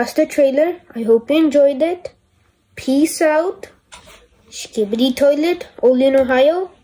that's the trailer. I hope you enjoyed it. Peace out. Skibidi Toilet, Olean, Ohio.